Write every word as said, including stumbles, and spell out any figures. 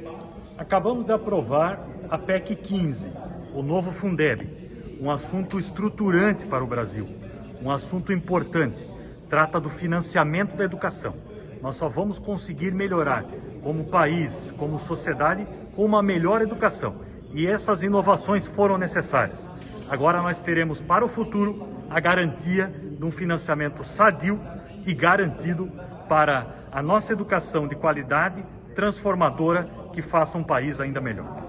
Acabamos de aprovar a P E C quinze, o novo Fundeb, um assunto estruturante para o Brasil, um assunto importante. Trata do financiamento da educação. Nós só vamos conseguir melhorar como país, como sociedade, com uma melhor educação. E essas inovações foram necessárias. Agora nós teremos para o futuro a garantia de um financiamento sadio e garantido para a nossa educação de qualidade, transformadora, que faça um país ainda melhor.